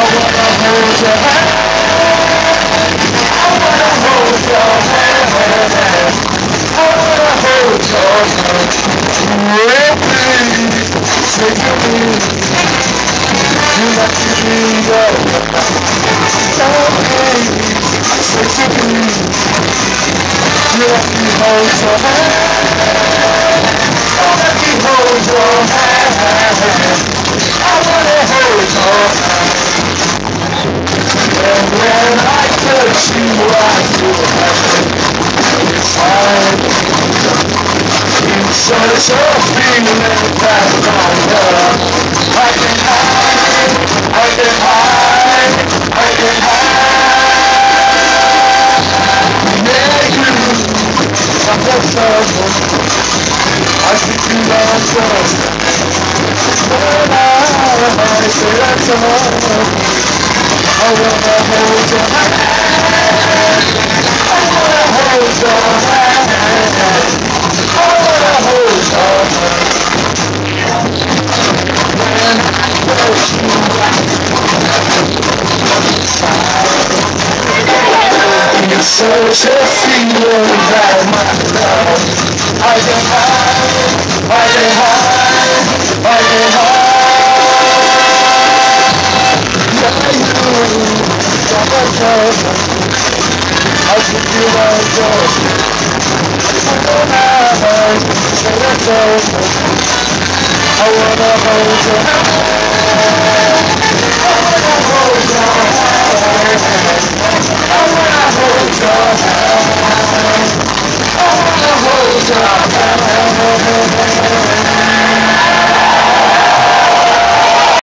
wanna hold your hand. I wanna hold your hand. I wanna hold your hand. Oh, baby, say to me, you like to be your oh, baby, say to me, you let me hold your hand. Oh, let me hold your hand. I wanna hold your hand. And when I touch you, I feel fine. It's such a feeling that I love. I can hide, I can hide, I can hide. Yeah, you, I'm the summer. I think you love us. When I say that's all, I wanna hold your hand. I wanna hold your hand. I wanna hold your hand. When I touch you, it's such a feeling that my love. I can hide, I can hide, I can hide. Yeah, you, you're my girl. I think you like us. When I say that's over, I wanna hold your hand.